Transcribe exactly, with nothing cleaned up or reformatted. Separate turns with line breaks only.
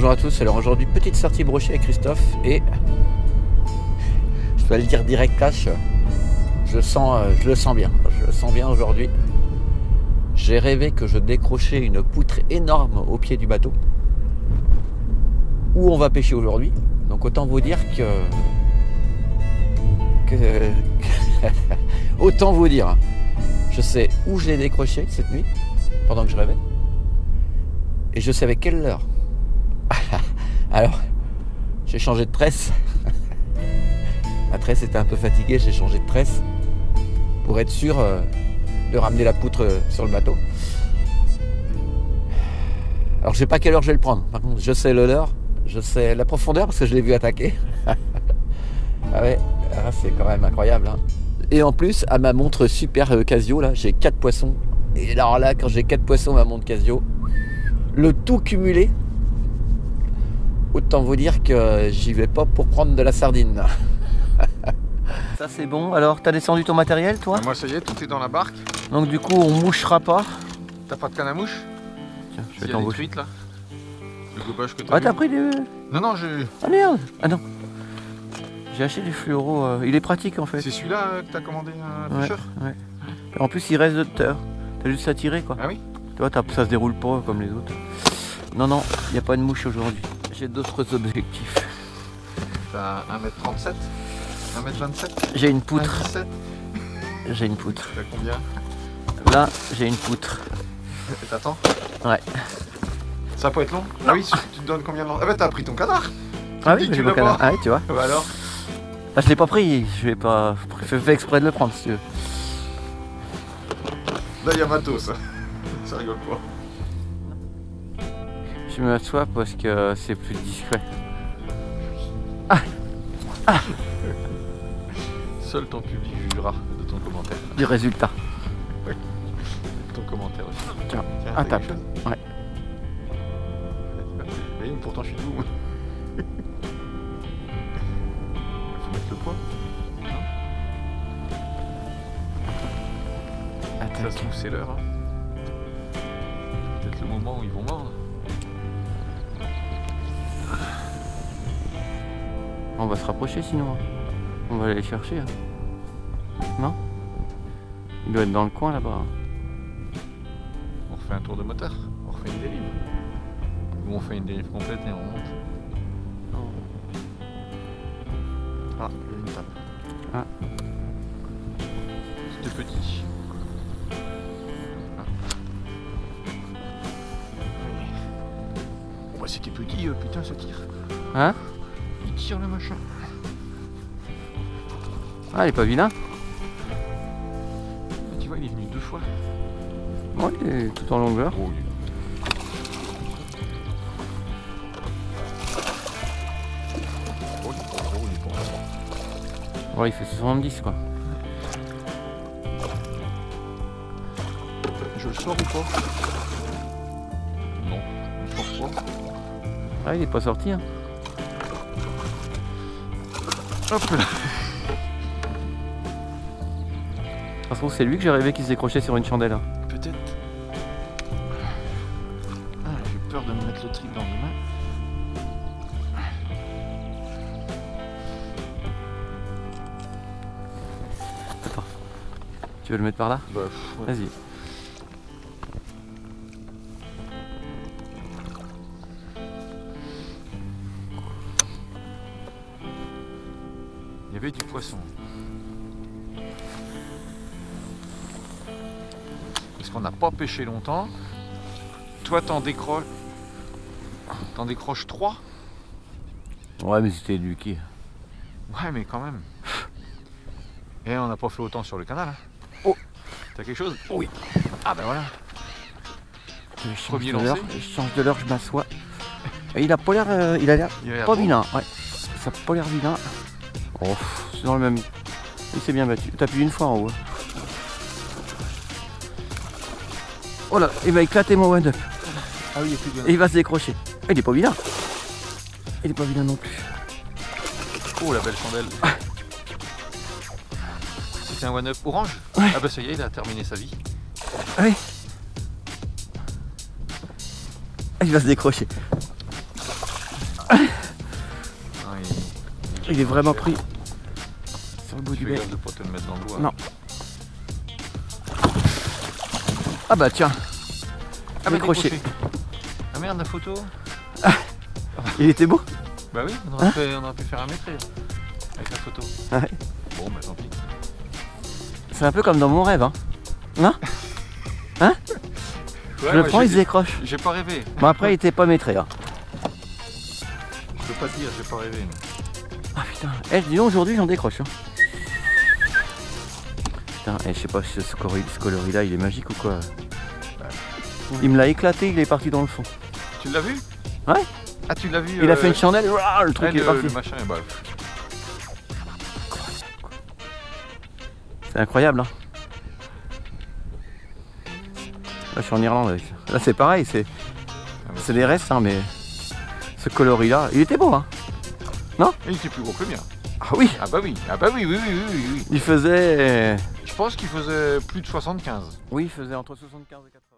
bonjour à tous. Alors aujourd'hui, petite sortie brochée avec Christophe et je dois le dire direct cash, je, sens, je le sens bien, je le sens bien aujourd'hui. J'ai rêvé que je décrochais une poutre énorme au pied du bateau où on va pêcher aujourd'hui. Donc autant vous dire que... que... autant vous dire, je sais où je l'ai décroché cette nuit, pendant que je rêvais. Et je sais avec quelle heure. Alors, j'ai changé de tresse. Ma tresse était un peu fatiguée, j'ai changé de tresse pour être sûr euh, de ramener la poutre euh, sur le bateau. Alors, je sais pas quelle heure je vais le prendre. Par contre, je sais le leurre, je sais la profondeur parce que je l'ai vu attaquer. Ah ouais, ah, c'est quand même incroyable. Hein. Et en plus, à ma montre super euh, Casio, là, j'ai quatre poissons. Et alors là, quand j'ai quatre poissons à ma montre Casio, le tout cumulé, autant vous dire que j'y vais pas pour prendre de la sardine. Ça c'est bon. Alors, t'as descendu ton matériel, toi?
Moi, ça y est, tout est dans la barque.
Donc du coup, on mouchera pas.
T'as pas de canne à mouche?
Tiens, je vais
des
t'embaucher.
truites là. Le gobage que t'as.
Ah, t'as pris des...
Non, non, j'ai...
Ah merde. Ah non. J'ai acheté du fluoro. Euh... Il est pratique en fait.
C'est celui-là euh, que t'as commandé un
ouais,
pêcheur?
Ouais. En plus, il reste de terre. T'as juste à tirer quoi.
Ah oui?
Tu vois, ça se déroule pas comme les autres. Non, non, il n'y a pas de mouche aujourd'hui. J'ai d'autres objectifs.
T'as un mètre trente-sept? un mètre vingt-sept?
J'ai une poutre.
un mètre dix-sept?
J'ai une poutre.
T'as combien?
Là, j'ai une poutre.
Et t'attends?
Ouais.
Ça peut être long? Ah oui, tu te donnes combien de temps? Ah bah t'as pris ton canard!
Ah oui, j'ai mon canard. Ah oui, tu vois.
Bah alors?
Ah, je l'ai pas pris, je vais pas... J'ai fait exprès de le prendre si tu veux.
Là, il y a matos. Ça rigole pas.
Je me assois parce que c'est plus discret. Ah. Ah.
Seul ton public jugera de ton commentaire.
Du résultat.
Oui. Ton commentaire aussi.
Tiens,
Tiens
un tape. Ouais.
Et pourtant je suis doux. Il faut mettre le poids.
Attaque.
Ça se trouve c'est l'heure. Hein. Peut-être le moment où ils vont mordre.
On va se rapprocher sinon. On va aller les chercher. Hein. Non? Il doit être dans le coin là-bas.
On refait un tour de moteur. On refait une dérive. Ou on fait une dérive complète et on remonte.
Non.
Ah, il y a une tape.
Ah.
C'était petit. Ah. Bon bah c'était petit, euh, putain ça tire.
Hein?
Il tire le machin.
Ah, il est pas vilain.
Ah, tu vois, il est venu deux fois.
Ouais, il est tout en longueur.
Oh, il est... Oh, il est pas gros, il est pas gros.
Ouais, il fait soixante-dix quoi.
Je le sors ou pas? Non, je le sors pas.
Ah, il est pas sorti hein.
Hop là.
Ça se trouve, c'est lui que j'ai rêvé qu'il se décrochait sur une chandelle. Hein.
Peut-être. Ah, j'ai peur de me mettre le trip dans les mains.
Attends. Tu veux le mettre par là?
Bah, ouais.
Vas-y.
Il y avait du poisson. Parce qu'on n'a pas pêché longtemps. Toi t'en décroches. T'en décroches trois.
Ouais, mais c'était du qui?
Ouais mais quand même. Et on n'a pas fait autant sur le canal. Hein.
Oh.
T'as quelque chose? Oui. Ah ben voilà.
Je change
Premier
de
lancé.
l'heure, je change de l'heure, je m'assois. Il a pas l'air, euh, il a l'air pas
beau.
vilain, ouais. Ça a pas l'air vilain. Oh, c'est dans le même. Il s'est bien battu. T'as pu une fois en haut. Oh là, il va éclater mon one-up.
Ah oui, il y a plus de...
Et il va se décrocher. Il est pas vilain. Il est pas vilain non plus.
Oh la belle chandelle. C'est un one-up orange?
Ouais.
Ah bah ça y est, il a terminé sa vie.
Oui. Il va se décrocher.
Ah, il, il,
Il est vraiment pris sur le bout du
Fais
bec.
gaffe de pas te le mettre dans le doigt.
Non. Ah bah tiens,
Ah bah
décroché.
décroché. Ah merde, la photo.
Il était beau.
Bah oui, on aurait,
Hein
fait, on aurait pu faire un maîtrise avec la photo.
Ouais.
Bon bah tant pis.
C'est un peu comme dans mon rêve, hein. Non?
Ouais,
Je le
moi,
prends, il se
j'ai-
décroche.
J'ai pas rêvé.
Bon après il était pas maîtrisé. Hein.
Je peux pas te dire, j'ai pas rêvé. mais-
Ah putain, eh dis donc aujourd'hui j'en décroche. Hein. Putain, eh, je sais pas si ce coloris, ce coloris là il est magique ou quoi. Il me l'a éclaté, il est parti dans le fond.
Tu l'as vu?
Ouais.
Ah tu l'as vu?
Il a
euh,
fait une chandelle, ouah, le truc
ouais,
il est
le,
parti.
le machin est bah,
C'est incroyable hein. Là je suis en Irlande avec ça. Là c'est pareil, c'est
ah, bah,
c'est des restes hein, mais ce coloris là, il était beau hein.
il était plus gros que le mien.
Ah oui,
Ah bah oui, ah bah oui, oui, oui, oui, oui, oui.
il faisait.
Je pense qu'il faisait plus de soixante-quinze.
Oui, il faisait entre soixante-quinze et quatre-vingts.